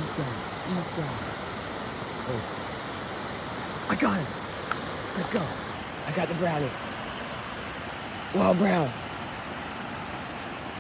Eat that. Eat that. Oh. I got him. Let's go. I got the brownie. Well, brown.